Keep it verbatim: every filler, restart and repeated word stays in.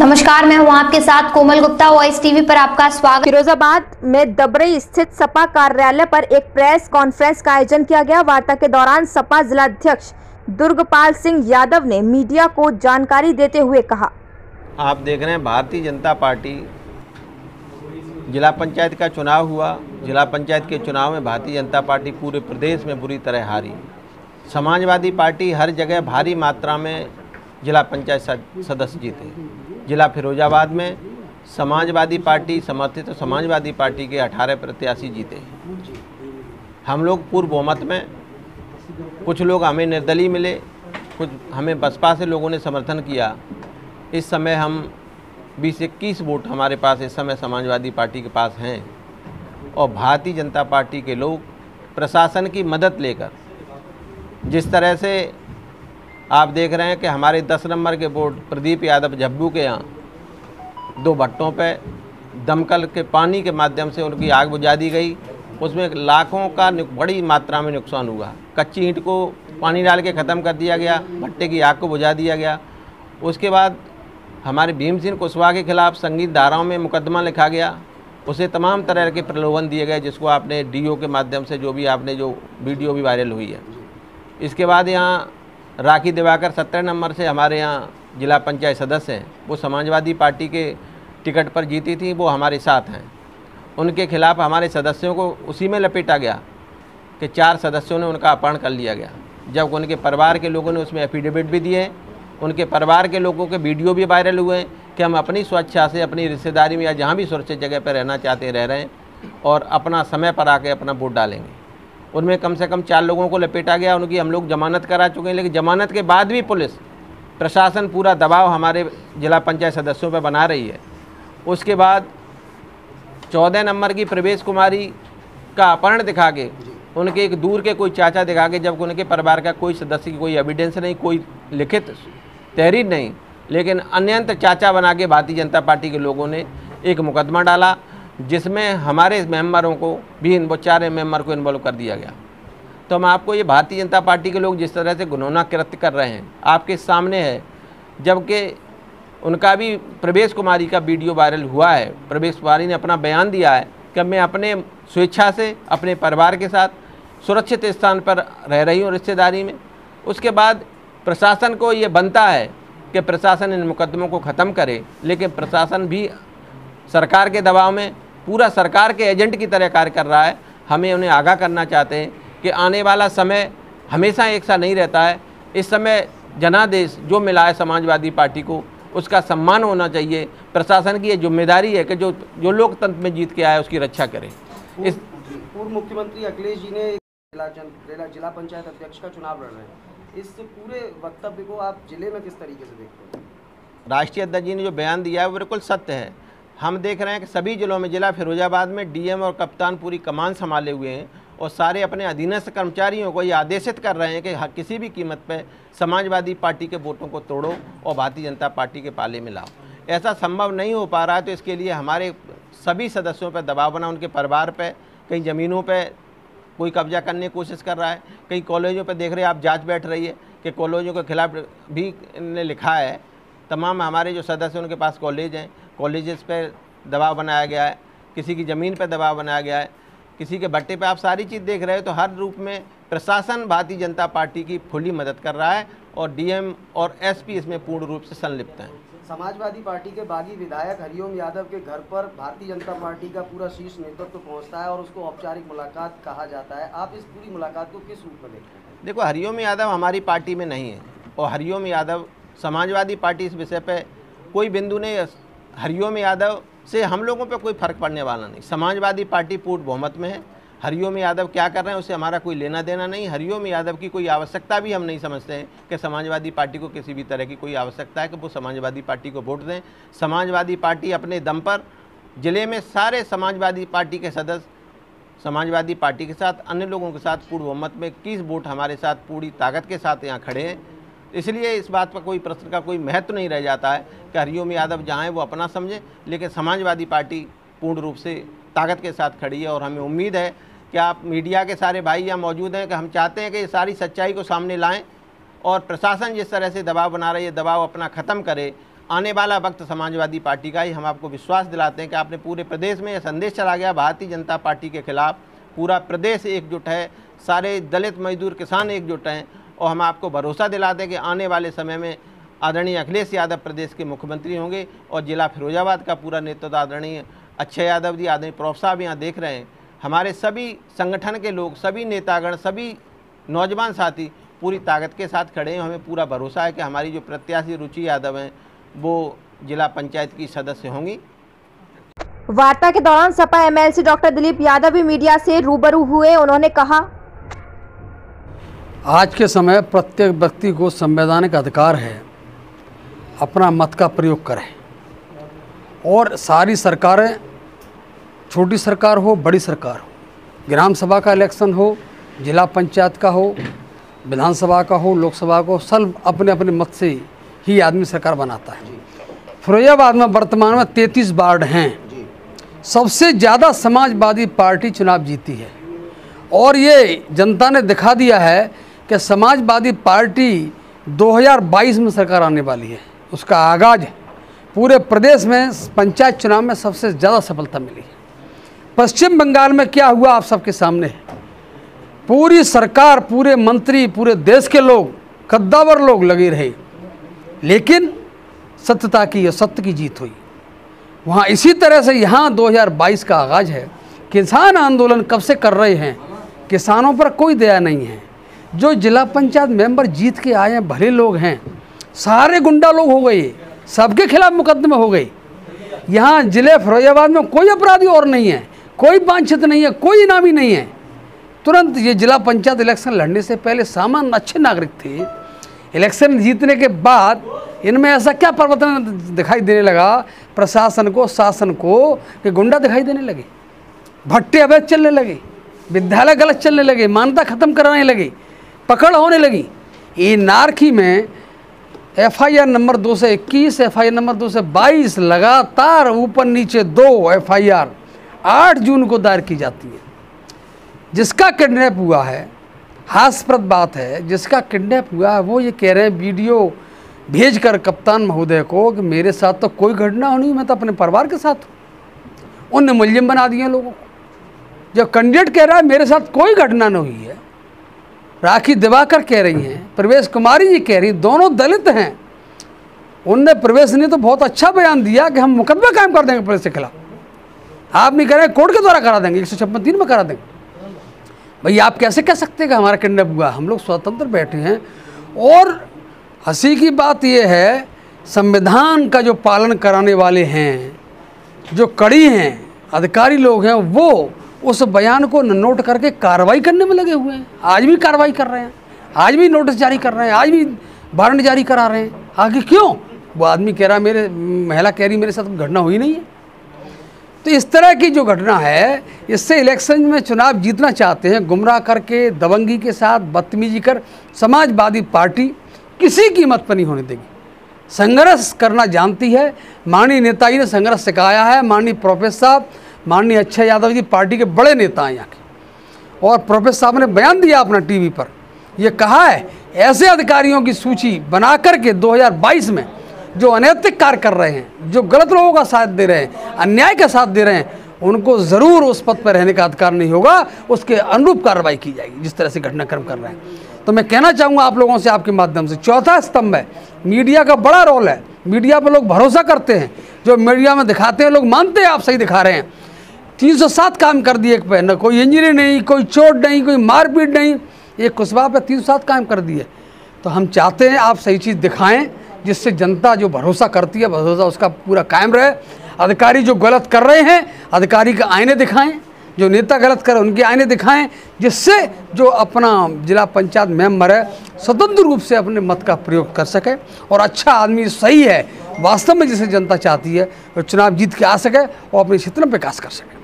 नमस्कार, मैं हूं आपके साथ कोमल गुप्ता। वॉइस टीवी पर आपका स्वागत। फिरोजाबाद में दबरई स्थित सपा कार्यालय पर एक प्रेस कॉन्फ्रेंस का आयोजन किया गया। वार्ता के दौरान सपा जिलाध्यक्ष दुर्गपाल सिंह यादव ने मीडिया को जानकारी देते हुए कहा, आप देख रहे हैं भारतीय जनता पार्टी जिला पंचायत का चुनाव हुआ। जिला पंचायत के चुनाव में भारतीय जनता पार्टी पूरे प्रदेश में बुरी तरह हारी। समाजवादी पार्टी हर जगह भारी मात्रा में जिला पंचायत सदस्य जीते। जिला फिरोजाबाद में समाजवादी पार्टी समर्थित तो समाजवादी पार्टी के अठारह प्रत्याशी जीते। हम लोग पूर्व बहुमत में, कुछ लोग हमें निर्दलीय मिले, कुछ हमें बसपा से लोगों ने समर्थन किया। इस समय हम बीस इक्कीस वोट हमारे पास इस समय समाजवादी पार्टी के पास हैं और भारतीय जनता पार्टी के लोग प्रशासन की मदद लेकर, जिस तरह से आप देख रहे हैं कि हमारे दस नंबर के वोट प्रदीप यादव झब्बू के यहाँ दो भट्टों पे दमकल के पानी के माध्यम से उनकी आग बुझा दी गई। उसमें लाखों का बड़ी मात्रा में नुकसान हुआ। कच्ची ईंट को पानी डाल के ख़त्म कर दिया गया, भट्टे की आग को बुझा दिया गया। उसके बाद हमारे भीम सिंह कुशवाहा के खिलाफ संगीत धाराओं में मुकदमा लिखा गया। उसे तमाम तरह के प्रलोभन दिए गए, जिसको आपने डीओ के माध्यम से जो भी आपने जो वीडियो भी वायरल हुई है। इसके बाद यहाँ राखी दिवाकर सत्रह नंबर से हमारे यहाँ जिला पंचायत सदस्य हैं, वो समाजवादी पार्टी के टिकट पर जीती थी, वो हमारे साथ हैं। उनके खिलाफ हमारे सदस्यों को उसी में लपेटा गया कि चार सदस्यों ने उनका अपहरण कर लिया गया, जब उनके परिवार के लोगों ने उसमें एफिडेविट भी दिए। उनके परिवार के लोगों के वीडियो भी वायरल हुए हैं कि हम अपनी स्वेच्छा से अपनी रिश्तेदारी में या जहाँ भी सुरक्षित जगह पर रहना चाहते रह रहे हैं और अपना समय पर आके अपना वोट डालेंगे। उनमें कम से कम चार लोगों को लपेटा गया। उनकी हम लोग जमानत करा चुके हैं, लेकिन जमानत के बाद भी पुलिस प्रशासन पूरा दबाव हमारे जिला पंचायत सदस्यों पर बना रही है। उसके बाद चौदह नंबर की प्रवेश कुमारी का अपहरण दिखा के, उनके एक दूर के कोई चाचा दिखा के, जब उनके परिवार का कोई सदस्य की कोई एविडेंस नहीं, कोई लिखित तहरीर नहीं, लेकिन अन्यंत चाचा बना के भारतीय जनता पार्टी के लोगों ने एक मुकदमा डाला, जिसमें हमारे मेंबरों को भी, इन चार मेंबर को इन्वॉल्व कर दिया गया। तो हम आपको ये भारतीय जनता पार्टी के लोग जिस तरह से घिनौना कृत्य कर रहे हैं आपके सामने है, जबकि उनका भी प्रवेश कुमारी का वीडियो वायरल हुआ है। प्रवेश कुमारी ने अपना बयान दिया है कि मैं अपने स्वेच्छा से अपने परिवार के साथ सुरक्षित स्थान पर रह रही हूँ रिश्तेदारी में। उसके बाद प्रशासन को ये बनता है कि प्रशासन इन मुकदमों को ख़त्म करे, लेकिन प्रशासन भी सरकार के दबाव में पूरा सरकार के एजेंट की तरह कार्य कर रहा है। हमें उन्हें आगाह करना चाहते हैं कि आने वाला समय हमेशा एक सा नहीं रहता है। इस समय जनादेश जो मिला है समाजवादी पार्टी को, उसका सम्मान होना चाहिए। प्रशासन की ये जिम्मेदारी है कि जो जो लोकतंत्र में जीत के आया उसकी रक्षा करें। इस पूर्व मुख्यमंत्री अखिलेश जी ने जिला जिला पंचायत अध्यक्ष का चुनाव लड़ रहे हैं, इस पूरे वक्तव्य को आप जिले में किस तरीके से देखते हैं? राष्ट्रीय अध्यक्ष जी ने जो बयान दिया है वो बिल्कुल सत्य है। हम देख रहे हैं कि सभी जिलों में, जिला फिरोजाबाद में डीएम और कप्तान पूरी कमान संभाले हुए हैं और सारे अपने अधीनस्थ कर्मचारियों को ये आदेशित कर रहे हैं कि किसी भी कीमत पर समाजवादी पार्टी के वोटों को तोड़ो और भारतीय जनता पार्टी के पाले में लाओ। ऐसा संभव नहीं हो पा रहा है, तो इसके लिए हमारे सभी सदस्यों पर दबाव बना। उनके परिवार पर, कई ज़मीनों पर कोई कब्जा करने की कोशिश कर रहा है, कई कॉलेजों पर देख रहे हैं आप जाँच बैठ रही है कि कॉलेजों के खिलाफ भी इन्होंने लिखा है। तमाम हमारे जो सदस्य उनके पास कॉलेज हैं, कॉलेजेस पे दबाव बनाया गया है, किसी की ज़मीन पे दबाव बनाया गया है, किसी के भट्टे पे, आप सारी चीज़ देख रहे हो। तो हर रूप में प्रशासन भारतीय जनता पार्टी की फुली मदद कर रहा है और डीएम और एसपी इसमें पूर्ण रूप से संलिप्त हैं। समाजवादी पार्टी के बागी विधायक हरिओम यादव के घर पर भारतीय जनता पार्टी का पूरा शीर्ष नेतृत्व पहुँचता है और उसको औपचारिक मुलाकात कहा जाता है। आप इस पूरी मुलाकात को किस रूप में देखते हैं? देखो, हरिओम यादव हमारी पार्टी में नहीं है और हरिओम यादव समाजवादी पार्टी, इस विषय पे कोई बिंदु नहीं। हरिओम यादव से हम लोगों पे कोई फ़र्क पड़ने वाला नहीं। समाजवादी पार्टी पूर्ण बहुमत में है। हरिओम यादव क्या कर रहे हैं उससे हमारा कोई लेना देना नहीं। हरिओम यादव की कोई आवश्यकता भी हम नहीं समझते हैं कि समाजवादी पार्टी को किसी भी तरह की कोई आवश्यकता है कि वो समाजवादी पार्टी को वोट दें। समाजवादी पार्टी अपने दम पर ज़िले में सारे समाजवादी पार्टी के सदस्य समाजवादी पार्टी के साथ, अन्य लोगों के साथ पूर्ण बहुमत में इक्कीस वोट हमारे साथ पूरी ताकत के साथ यहाँ खड़े हैं। इसलिए इस बात पर कोई प्रश्न का कोई महत्व नहीं रह जाता है कि हरिओम यादव जहाँ है वो अपना समझे, लेकिन समाजवादी पार्टी पूर्ण रूप से ताकत के साथ खड़ी है। और हमें उम्मीद है कि आप मीडिया के सारे भाई यहाँ मौजूद हैं कि हम चाहते हैं कि ये सारी सच्चाई को सामने लाएं और प्रशासन जिस तरह से दबाव बना रही है, दबाव अपना ख़त्म करे। आने वाला वक्त समाजवादी पार्टी का ही। हम आपको विश्वास दिलाते हैं कि आपने पूरे प्रदेश में यह संदेश चला गया भारतीय जनता पार्टी के खिलाफ, पूरा प्रदेश एकजुट है, सारे दलित मजदूर किसान एकजुट हैं, और हम आपको भरोसा दिलाते हैं कि आने वाले समय में आदरणीय अखिलेश यादव प्रदेश के मुख्यमंत्री होंगे और जिला फिरोजाबाद का पूरा नेतृत्व आदरणीय अक्षय यादव जी, आदरणीय प्रोफ साहब यहाँ देख रहे हैं। हमारे सभी संगठन के लोग, सभी नेतागण, सभी नौजवान साथी पूरी ताकत के साथ खड़े हैं। हमें पूरा भरोसा है कि हमारी जो प्रत्याशी रुचि यादव हैं वो जिला पंचायत की सदस्य होंगी। वार्ता के दौरान सपा एमएलसी डॉक्टर दिलीप यादव भी मीडिया से रूबरू हुए। उन्होंने कहा, आज के समय प्रत्येक व्यक्ति को संवैधानिक अधिकार है अपना मत का प्रयोग करें, और सारी सरकारें, छोटी सरकार हो बड़ी सरकार हो, ग्राम सभा का इलेक्शन हो, जिला पंचायत का हो, विधानसभा का हो, लोकसभा को, सब अपने अपने मत से ही आदमी सरकार बनाता है। फिरोजाबाद में वर्तमान में तैंतीस वार्ड हैं, सबसे ज़्यादा समाजवादी पार्टी चुनाव जीती है, और ये जनता ने दिखा दिया है कि समाजवादी पार्टी दो हज़ार बाईस में सरकार आने वाली है। उसका आगाज पूरे प्रदेश में पंचायत चुनाव में सबसे ज़्यादा सफलता मिली है। पश्चिम बंगाल में क्या हुआ आप सबके सामने है। पूरी सरकार, पूरे मंत्री, पूरे देश के लोग, कद्दावर लोग लगे रहे, लेकिन सत्यता की, सत्य की जीत हुई वहाँ। इसी तरह से यहाँ दो हज़ार बाईस का आगाज है। किसान आंदोलन कब से कर रहे हैं, किसानों पर कोई दया नहीं है। जो जिला पंचायत मेंबर जीत के आए हैं, भले लोग हैं, सारे गुंडा लोग हो गए, सबके खिलाफ मुकदमे हो गए। यहाँ जिले फिरोजाबाद में कोई अपराधी और नहीं है, कोई वांछित नहीं है, कोई इनामी नहीं है। तुरंत ये जिला पंचायत इलेक्शन लड़ने से पहले सामान्य अच्छे नागरिक थे। इलेक्शन जीतने के बाद इनमें ऐसा क्या परिवर्तन दिखाई देने लगा प्रशासन को, शासन को, कि गुंडा दिखाई देने लगे, भट्टे अवैध चलने लगे, विद्यालय गलत चलने लगे, मान्यता खत्म कराने लगे, पकड़ होने लगी। ये नारखी में एफ आई आर नंबर दो सौ इक्कीस, एफ आई आर नंबर दो सौ बाईस लगातार ऊपर नीचे दो एफ आई आर आठ जून को दायर की जाती है। जिसका किडनैप हुआ है, हास्यास्पद बात है, जिसका किडनैप हुआ है वो ये कह रहे हैं वीडियो भेजकर कप्तान महोदय को कि मेरे साथ तो कोई घटना होनी, मैं तो अपने परिवार के साथ हूँ। उनने मुलजिम बना दिए लोगों को। जब कैंडिडेट कह रहा है मेरे साथ कोई घटना नहीं हुई है, राखी दिवाकर कह रही हैं, प्रवेश कुमारी जी कह रही, दोनों दलित हैं, उनने प्रवेश ने तो बहुत अच्छा बयान दिया कि हम मुकदमा कायम कर देंगे पुलिस के खिलाफ। आप नहीं कह रहे कोर्ट के द्वारा करा देंगे, एक सौ छप्पन तीन में करा देंगे। भाई आप कैसे कह सकते हैं कि हमारा किडनैप हुआ? हम लोग स्वतंत्र बैठे हैं। और हंसी की बात यह है, संविधान का जो पालन कराने वाले हैं, जो कड़ी हैं, अधिकारी लोग हैं, वो उस बयान को नोट करके कार्रवाई करने में लगे हुए हैं। आज भी कार्रवाई कर रहे हैं, आज भी नोटिस जारी कर रहे हैं, आज भी वारंट जारी करा रहे हैं। आगे क्यों? वो आदमी कह रहा मेरे, महिला कह रही मेरे साथ घटना हुई नहीं है। तो इस तरह की जो घटना है, इससे इलेक्शन में चुनाव जीतना चाहते हैं, गुमराह करके, दबंगी के साथ बदतमीजी कर, समाजवादी पार्टी किसी कीमत पर नहीं होने देगी। संघर्ष करना जानती है। माननीय नेताजी ने संघर्ष सिखाया है। माननीय प्रोफेसर साहब, माननीय अक्षय यादव जी पार्टी के बड़े नेता हैं यहाँ के, और प्रोफेसर साहब ने बयान दिया अपना टीवी पर, ये कहा है ऐसे अधिकारियों की सूची बना करके दो हज़ार बाईस में जो अनैतिक कार्य कर रहे हैं, जो गलत लोगों का साथ दे रहे हैं, अन्याय का साथ दे रहे हैं, उनको ज़रूर उस पद पर रहने का अधिकार नहीं होगा, उसके अनुरूप कार्रवाई की जाएगी जिस तरह से घटनाक्रम कर रहे हैं। तो मैं कहना चाहूँगा आप लोगों से आपके माध्यम से, चौथा स्तंभ है मीडिया का बड़ा रोल है। मीडिया पर लोग भरोसा करते हैं, जो मीडिया में दिखाते हैं लोग मानते हैं आप सही दिखा रहे हैं। तीन सौ सात काम कर दिए एक पे, न कोई इंजरी नहीं, कोई चोट नहीं, कोई मारपीट नहीं, एक कुशवाहा पे तीन सौ सात काम कर दिए। तो हम चाहते हैं आप सही चीज़ दिखाएं, जिससे जनता जो भरोसा करती है, भरोसा उसका पूरा कायम रहे। अधिकारी जो गलत कर रहे हैं, अधिकारी के आईने दिखाएं, जो नेता गलत कर उनके आईने दिखाएं, जिससे जो अपना जिला पंचायत मेंबर है स्वतंत्र रूप से अपने मत का प्रयोग कर सके, और अच्छा आदमी सही है वास्तव में जिसे जनता चाहती है वो चुनाव जीत के आ सके और अपने क्षेत्र में विकास कर सके।